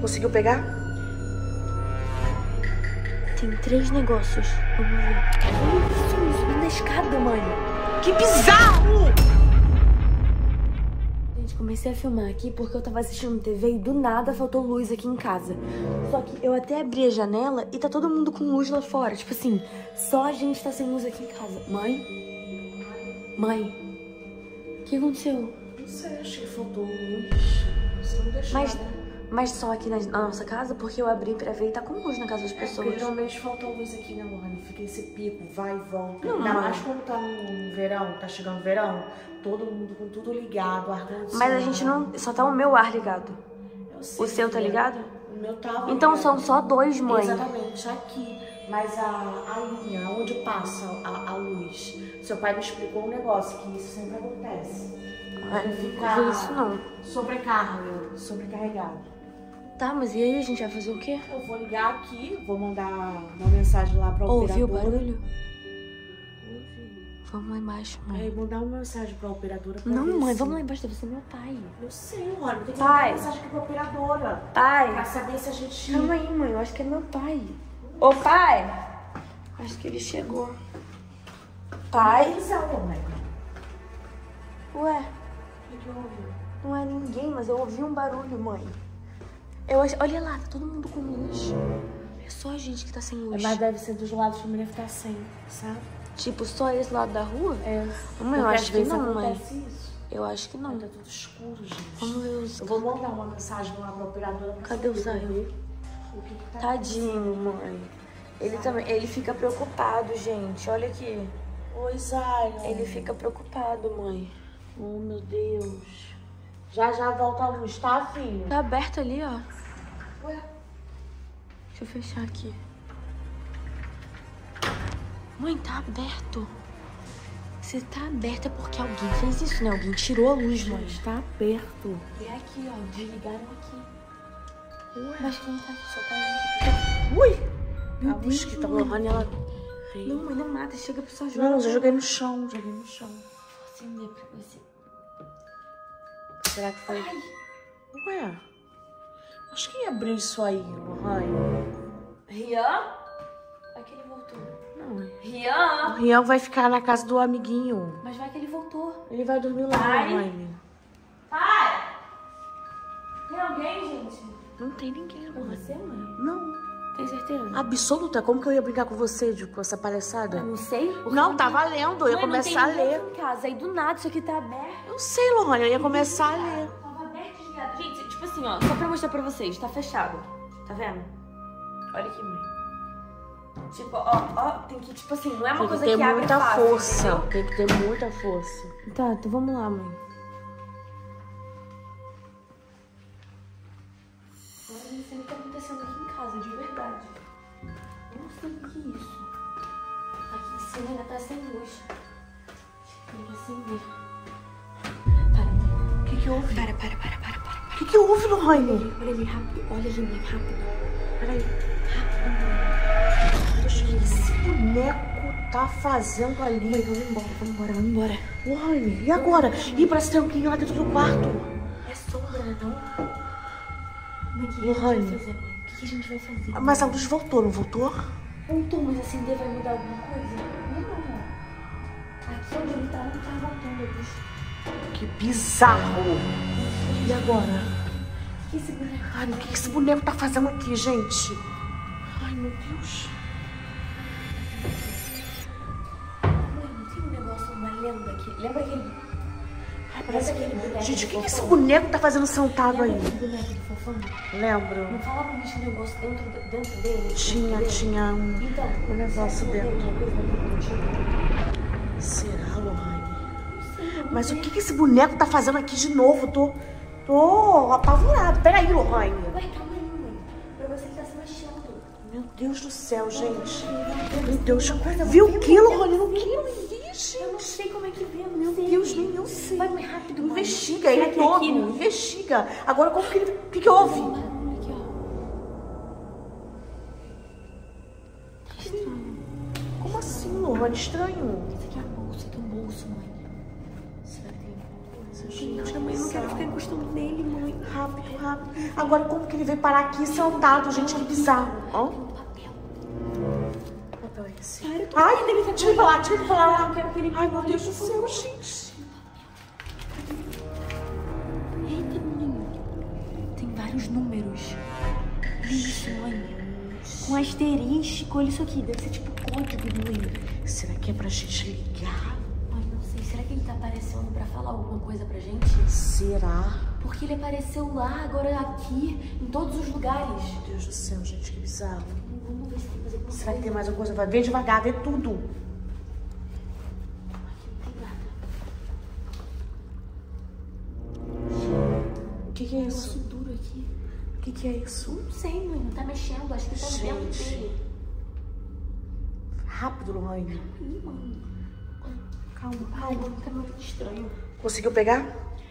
Conseguiu pegar? Tem 3 negócios. Vamos ver. Olha isso, subindo a escada, mãe. Que bizarro! Gente, comecei a filmar aqui porque eu tava assistindo TV e do nada faltou luz aqui em casa. Só que eu até abri a janela e tá todo mundo com luz lá fora. Tipo assim, só a gente tá sem luz aqui em casa. Mãe? Mãe? O que aconteceu? Não sei, acho que faltou luz. Você não deixou nada. Mas só aqui na nossa casa, porque eu abri pra ver e tá com luz na casa das pessoas. Porque geralmente falta luz aqui, né, Lohane? Fica esse pico, vai e volta. Não, ainda mais quando tá no verão, tá chegando o verão, todo mundo com tudo ligado, ar-condicionado. Mas a gente não... Só tá o meu ar ligado. Eu sei, O seu tá ligado? O meu tava Então ligado. são só 2, mãe. Exatamente, aqui. Mas a linha, onde passa a luz, seu pai me explicou um negócio, que isso sempre acontece. Não vi isso não. Sobrecarregado. Tá, mas e aí a gente vai fazer o quê? Eu vou ligar aqui, vou mandar uma mensagem lá pra operadora. Ouviu o barulho? Ouvi. Vamos lá embaixo, mãe. Aí, mandar uma mensagem pra operadora pra Não, ver mãe, se... vamos lá embaixo, deve ser meu pai. Eu sei, olha, tem que Pai. mandar uma mensagem aqui pra operadora. Pra Pai! saber se a gente... Calma aí, mãe, eu acho que é meu pai. Ô, pai! Acho que ele chegou. Pai? Mãe. Ué, O que houve? não é ninguém, mas eu ouvi um barulho, mãe. Eu acho... Olha lá, tá todo mundo com luz. É só a gente que tá sem luz. Mas deve ser dos lados que a mulher tá sem, sabe? Tipo, só esse lado da rua? É. Mãe, eu Porque acho às que vezes não, mãe. acontece isso. Eu acho que não. Tá tudo escuro, gente. Vamos ver os... Eu vou mandar uma mensagem lá pra operadora. Pra Cadê o saber Zion? o que tá Tadinho, mãe. Ele também... Ele fica preocupado, gente. Olha aqui. Oi, Zion. Ele fica preocupado, mãe. Oh, meu Deus. Já volta a luz, tá, filho? Tá aberto ali, ó. Ué? Deixa eu fechar aqui. Mãe, tá aberto. Se tá aberto é porque alguém fez isso, né? Alguém tirou a luz, mãe. Está aberto. E é aqui, ó. Desligaram aqui. Ué? Mas quem tá aqui? Só tá gente. Ui! Meu A Deus, mosquita, mãe. Lohane, ela... Não, mãe, não mata. Chega pra só jogar. Não, eu joguei no chão, Vou acender pra você. Será que foi? Ai. Ué? Acho que ia abrir isso aí, Lohane. Rian? Vai que ele voltou. Não, Rian? o Rian vai ficar na casa do amiguinho. Mas vai que ele voltou. Ele vai dormir lá, Pai? Lohane. Pai! Tem alguém, gente? Não tem ninguém, É Lohane. você, mãe? Não. Tem certeza? Absoluta. Como que eu ia brincar com você, com essa palhaçada? Eu não sei. porque Não, tá valendo. Eu ia Mãe, começar a não tem ninguém ler. aqui em casa. Aí do nada isso aqui tá aberto. Eu sei, Lohane. Eu ia começar a ler. Tava aberto e desligado. Gente, tipo assim, ó. Só pra mostrar pra vocês. Tá fechado. Tá vendo? Olha aqui, mãe. Tipo, ó. Tem que, tipo assim, não é uma Tem que coisa ter que abre muita fácil, força. entendeu? Tem que ter muita força. Tá, então vamos lá, mãe. Agora eu não sei o que tá acontecendo aqui em casa, de verdade. Eu não sei o que é isso. Aqui em cima ainda tá sem luz. Tem que acender. Para. O que houve? Para. O que houve, Lohane? Olha ali, rápido. Olha ali, mãe, rápido. Peraí. Rápido, mãe. O que esse boneco tá fazendo ali? Mãe, vamos embora. Lohane, e agora? Ih, parece que tem alguém lá dentro do quarto. É sombra, não? Mãe, o que Lohane. a gente vai fazer, mãe? O que a gente vai fazer? Mas a luz voltou, não voltou? Voltou, mas acender vai mudar alguma coisa? Não. Aqui onde ele tá, não tá voltando a luz. Que bizarro. E agora? O que esse boneco? Ai, o que esse boneco tá fazendo aqui, gente? Ai, meu Deus. Mãe, não tem um negócio, uma lenda aqui. Lembra aquele... Ai, parece Lembra aquele boneco Gente, o do que esse Fofão? boneco tá fazendo sentado Lembra aí? aquele boneco do Fofão? Lembro. Não falava que tinha um negócio dentro dele? Tinha um Então, negócio será que dentro. alguma coisa vai acontecer? Será, Lohane? Não sei, eu não Mas sei. o que esse boneco tá fazendo aqui de novo? Tô apavorado. Peraí, Lohane. Ué, calma aí, mãe. Pra você que tá se mexendo. Meu Deus do céu, gente. Meu Deu, viu o que, Lohane? Não quero ver, gente. Eu não sei como é que vê, não Meu sei. Deus, nem eu sei. Vai mais rápido, mãe. Investiga ele Aqui, todo. aqui. Investiga. Agora, como que ele... O que houve? Aqui, ó. Estranho. Como assim, Lohane? Estranho. Esse aqui é a bolsa, tem um bolso, mãe. Será que tem coisa? Gente, Gente, mãe, eu não quero ficar encostando nele, mãe. muito rápido. Agora, como que ele veio parar aqui sentado, gente? Que bizarro. Ó. Que papel é esse? Ai, deixa eu falar, lá. Ai, meu Deus do céu, gente. Eita, menino. Tem vários números. Olha isso, mãe. Com asterisco, olha isso aqui. Deve ser tipo código, mãe. Será que é pra gente ligar? Ai, não sei. Será que ele tá aparecendo pra falar alguma coisa pra gente? Será? Porque ele apareceu lá, agora aqui, em todos os lugares. Meu Deus do céu, gente, que bizarro. Vamos ver se tem mais alguma coisa. Será que tem mais alguma coisa? Vai ver devagar, vê tudo. Aqui não tem nada. O que é isso? Negócio duro aqui. O que é isso? Não sei, mãe. Tá mexendo. Acho que tá dentro dele. Rápido, Lohane. Ih, mãe. Calma, Ai, calma. mãe, tá muito estranho. Conseguiu pegar?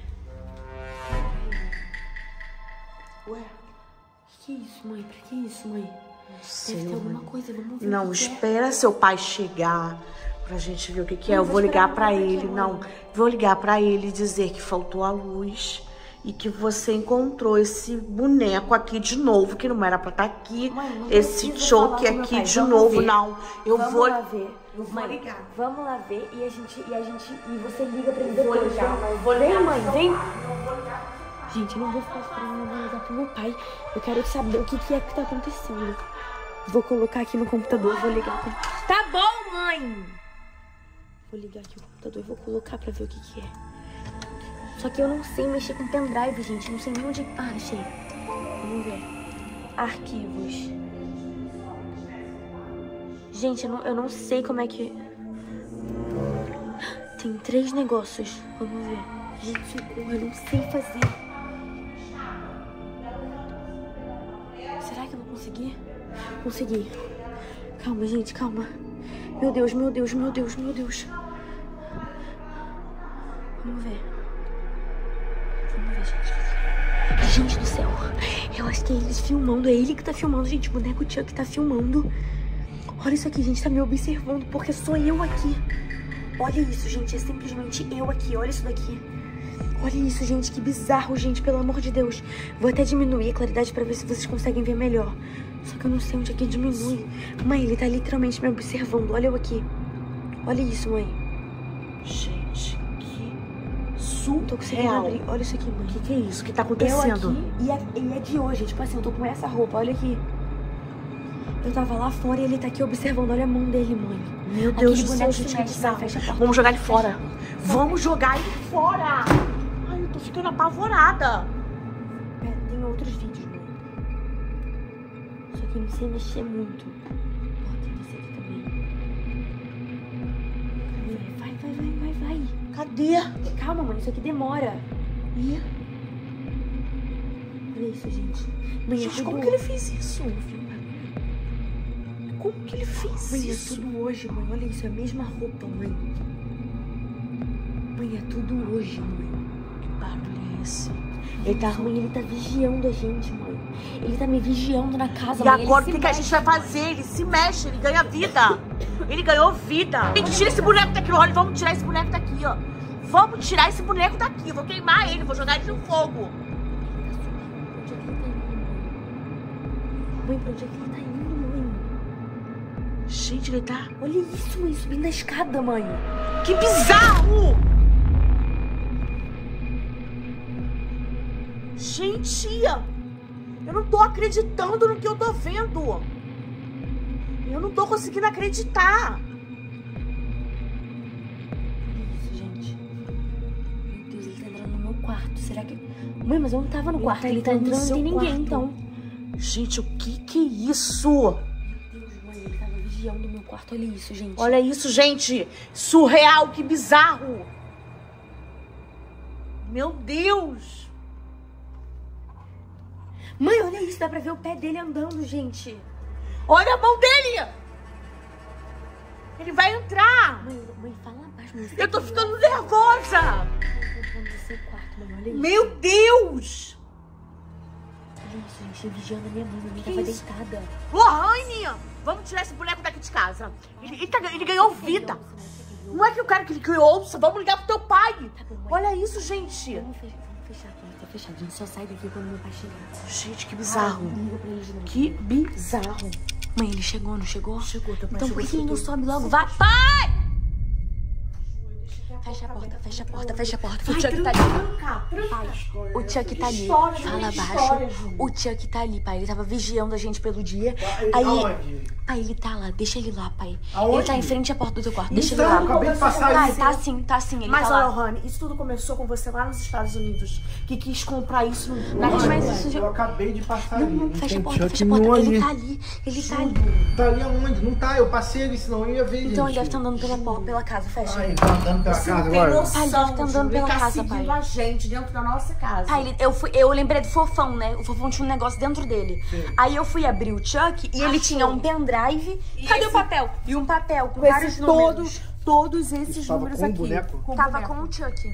Ué? Que é isso, mãe? Pra que isso, mãe? Não sei, Deve ter alguma Lohane. coisa. Vamos ver. Não, o que é. espera seu pai chegar pra gente ver o que é. Não, Eu vou vou ligar esperar pra ele ele. aqui, Não, mãe. vou ligar pra ele e dizer que faltou a luz e que você encontrou esse boneco aqui de novo, que não era pra estar aqui. Mãe, não Esse precisa choque falar com meu aqui pai. de Vamos novo. ver. Não, eu Vamos vou. lá ver. Eu vou Mãe, ligar. Vamos lá ver e você liga pra ele depois. ligar, Vem, mãe, vou ligar Vem, mãe, pro vem. Gente, eu não vou ficar esperando, eu vou ligar pro meu pai. Eu quero saber o que é que tá acontecendo. Vou colocar aqui no computador, vou ligar pra ele. Tá bom, mãe! Vou ligar aqui o computador e vou colocar pra ver o que é. Só que eu não sei mexer com pendrive, gente. Não sei nem onde... Ah, achei. Vamos ver. Arquivos. Gente, eu não sei como é que... Tem 3 negócios. Vamos ver. Gente, socorro, eu não sei fazer. Será que eu vou conseguir? Consegui. Calma, gente, calma. Meu Deus, meu Deus, meu Deus, meu Deus. Vamos ver. Vamos ver, gente. Gente do céu. Eu acho que é eles filmando. É ele que tá filmando, gente. O boneco Chuck tá filmando. Olha isso aqui, gente. Tá me observando porque sou eu aqui. Olha isso, gente. É simplesmente eu aqui. Olha isso daqui. Olha isso, gente. Que bizarro, gente. Pelo amor de Deus. Vou até diminuir a claridade pra ver se vocês conseguem ver melhor. Só que eu não sei onde é que diminui. Mãe, ele tá literalmente me observando. Olha eu aqui. Olha isso, mãe. Gente, que Tô conseguindo surreal. abrir. Olha isso aqui, mãe. O que é isso? O que tá Eu acontecendo? aqui e é de hoje. Tipo assim, eu tô com essa roupa. Olha aqui. Eu tava lá fora e ele tá aqui observando. Olha a mão dele, mãe. Meu Deus Aquele do céu, boneco gente, se que mexe, bizarro. vai, fecha a porta. Vamos jogar ele fora. Vamos jogar ele fora. Ai, eu tô ficando apavorada. Pera, tem outros vídeos, mãe. Só que eu não sei mexer muito. Ó, tem esse aqui também. Vai. Cadê? Calma, mãe. Isso aqui demora. Ih, Olha isso, gente. Mãe, é gente, tudo... como que ele fez isso? Como que ele fez Mãe, é isso? tudo hoje, mãe. Olha isso, é a mesma roupa, mãe. Mãe, é tudo hoje, mãe. Que barulho é esse? Ele tá ruim, ele tá vigiando a gente, mãe. Ele tá me vigiando na casa, E mãe. agora o Ele que, se a gente vai mexe, fazer? Ele se mexe, ele ganha vida. Ele ganhou vida. Gente, tira esse boneco daqui, Rony. Vamos tirar esse boneco daqui, ó. Vamos tirar esse boneco daqui. Vou queimar ele, vou jogar ele no fogo. mãe. Pra onde é que ele tá indo, mãe? Gente, ele tá... Olha isso, mãe. Subindo a escada, mãe. Que bizarro! Gente, eu não tô acreditando no que eu tô vendo. Eu não tô conseguindo acreditar. Olha isso, gente. Meu Deus, ele tá entrando no meu quarto. Será que... Mãe, mas eu não tava no quarto. Ele tá entrando, não tem ninguém, então. Gente, o que é isso? Meu Deus, mãe. Ele tava vigiando o meu quarto. Olha isso, gente. Olha isso, gente. Surreal, que bizarro. Meu Deus. Mãe, olha isso. Dá pra ver o pé dele andando, gente. Olha a mão dele. Ele vai entrar. Mãe, fala baixo. Mãe, Eu tô ficando nervosa. entrando no seu quarto, mãe. Olha isso. Meu Deus. Olha isso, gente. Eu vigiando a minha mãe. Minha mãe tava isso? deitada. Lohane, vamos tirar esse boneco daqui de casa. Ele ganhou vida. Não é que o cara que ele criou ouça. Vamos ligar pro teu pai. Tá bom, mãe. Olha isso, gente. Vamos fechar a porta, tá fechado. A gente só sai daqui quando meu pai chegar. Gente, que bizarro. Liga pra eles de novo. Que bizarro. Mãe, ele chegou, não chegou? Chegou, teu pai então chegou. por que ele não sobe logo? Vai, pai! Fecha a porta, fecha a porta, fecha a porta. O Chuck tá ali. Pai, o Chuck tá ali. Fala baixo. O Chuck tá ali, pai. Ele tava vigiando a gente pelo dia. Aí, pai, ele tá lá. Deixa ele lá, pai. Ele tá em frente à porta do teu quarto. Deixa ele lá. Acabei de passar Pai, isso. tá assim, ele Mas, tá lá. Lohane, isso tudo começou com você lá nos Estados Unidos, que quis comprar isso no... Mas isso já... Eu acabei de passar Não, ali. fecha a tem porta, Chuck fecha a porta. nenhum Ele ali. tá ali, ele tá ali. Tá ali aonde? Não tá, eu passei ali, senão eu ia ver, Então ele gente. deve estar andando pela casa, fecha. Ai, tá andando pela casa Tem agora. noção, Pai, deve tá andando Júlio, pela ele tá casa, seguindo pai. a gente dentro da nossa casa. Pai, eu lembrei do Fofão, né? O Fofão tinha um negócio dentro dele. Sim. Aí eu fui abrir o Chuck e ele tinha um pendrive. Cadê o papel? E um papel com vários números. Todos esses Tava números com o aqui. boneco? Com o Tava boneco. com o Chuck.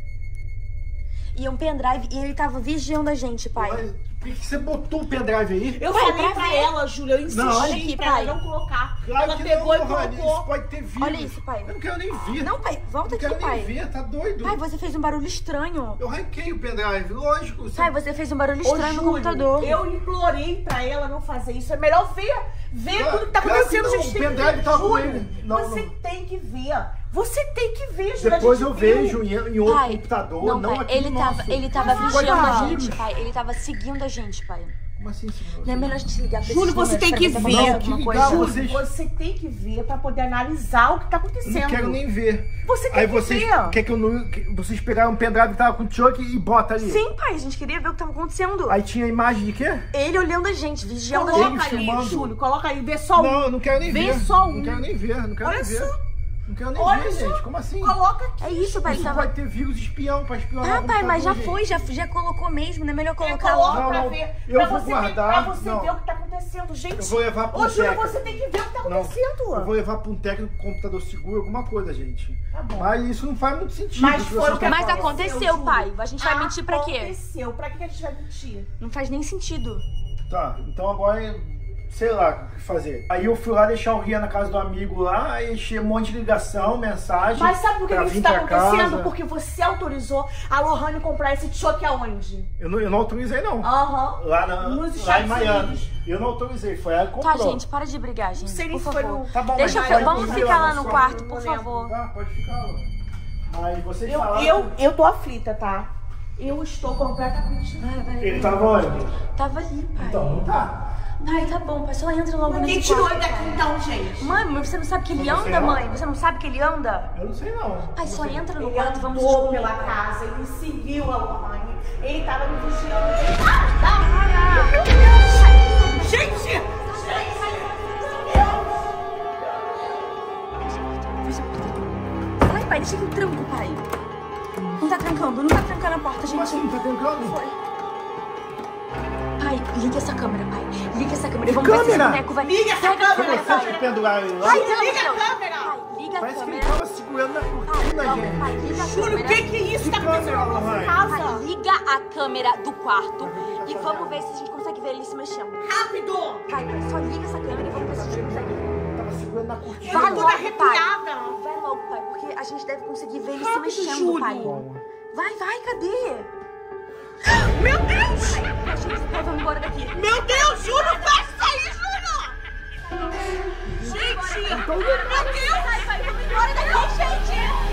E um pendrive e ele tava vigiando a gente, pai. Mas por que você botou o pendrive aí? Eu Pai, falei pra ela, Júlia, eu insisti Não, olha aqui, pra pai. ela não colocar. Claro Ela que pegou não, e Lohane, colocou. isso pode ter vírus. Olha isso, pai. Eu não quero nem ver. Não, pai, volta Não aqui, quero pai. nem ver, tá doido? Pai, você fez um barulho estranho. Eu ranquei o pendrive, lógico. Você... Pai, você fez um barulho Ô, estranho no Júlio, computador. eu implorei pra ela não fazer isso. É melhor ver tudo que tá Claro que acontecendo. não, Gente, o tem que pendrive ver. tava com Júlio, ele. Não, você não. tem que ver. Você tem que ver, Júlia. Depois a gente eu viu. vejo em outro Pai, computador, não pai, aqui ele no tava, nosso. ele tava Caraca. vigiando a Pode gente, falar. pai. Ele tava seguindo a gente, pai. Como assim, senhor? Não é melhor a gente ligar pra Júlio, esses você números tem pra que ver se ver. acontece Não, alguma que coisa? legal. Júlio, vocês- você tem que ver pra poder analisar o que tá Eu acontecendo. não quero nem ver. Você tem Aí que vocês, ver. quer que eu não, vocês pegaram um pendrive que tava com o Chuck e bota ali. Sim, pai, a gente queria ver o que tava acontecendo. Aí tinha imagem de quê? Ele olhando a gente, vigiando a Ele Coloca gente. ali, filmando. Júlio. Coloca aí. Vê só um. Não, eu não quero nem Vê ver. só um. Não quero nem ver, não quero Olha nem ver. só. Não quero nem Olha ver, só. gente. Como assim? Coloca aqui. É isso, pai, ele Isso tava... vai ter vírus espião pra espionar. Ah, o pai, mas já computador, foi, gente. já colocou mesmo, não é melhor colocar Coloca Não, pra não, ver. eu pra vou você guardar, Ver, pra você não. ver o que tá acontecendo, gente. Eu vou levar pro Ô, Júlio, técnico. você tem que ver o que tá Não, acontecendo. eu vou levar pra um técnico com computador seguro, alguma coisa, gente. Tá bom. Mas isso não faz muito sentido. Mas o que foi vocês o que estão Mas falando. aconteceu, Júlio. pai. A gente vai mentir pra quê? Aconteceu. Pra que a gente vai mentir? Não faz nem sentido. Tá, então agora, sei lá o que fazer. Aí eu fui lá deixar o Rian na casa do amigo lá, aí enchi um monte de ligação, mensagem. Mas sabe por que pra isso vir tá pra acontecendo? casa. Porque você autorizou a Lohane comprar esse choque aonde? Eu não autorizei, não. Aham. Lá Nos lá em Estados Miami. Unidos. Eu não autorizei, foi ela que comprou. Tá, gente, para de brigar, gente. Não sei nem por se foi favor. no... Tá bom, Deixa mas eu... pode Vamos dormir ficar lá no no seu quarto, não por lembro. favor. Tá, pode ficar lá. Mas vocês falaram... Eu tô aflita, tá? Eu estou completamente... Ele tava onde? Tava ali, pai. Então, não tá. Pai, tá bom, pai. Só entra logo Quem nesse tirou quarto. ele daqui então, gente? Mãe, mas você não sabe que ele Você anda, não? mãe? Você não sabe que ele anda? Eu não sei, não. Pai, só entra no Ele quarto, vamos andou descobrir. pela casa, ele seguiu a Lohane, ele tava me vigiando. Gente! Ai, pai, deixa ele tranco, pai. Não tá trancando a porta, Como gente. assim? Não tá trancando? Pai, liga essa câmera, pai. Liga essa câmera. Vamos câmera? ver se esse boneco vai... Liga essa Pega a câmera, câmera, Você pai. pendurar ele lá? Pai, Liga não, a não. câmera! Pai, liga a Parece que ele câmera. tava segurando na Pai, cortina, não, gente. pai, liga a Júlio, o câmera. que é isso que tá Que acontecendo na câmera, nossa Lohane? casa? Pai, liga a câmera do quarto e vamos ver se a gente consegue ver ele se mexendo. Rápido! Pai, só liga essa câmera e vamos ver se a gente consegue ver. Tava segurando na cortina. Eu Vai tô logo, arrepiada. Vai logo, pai, porque a gente deve conseguir ver ele se Rápido, mexendo, Júlio. pai. Vai, cadê? Meu Deus! A gente vamos embora daqui. Meu Deus, Júlio, faz isso aí, Júlio! Gente! Meu Deus! Vai, vamos embora daqui, gente!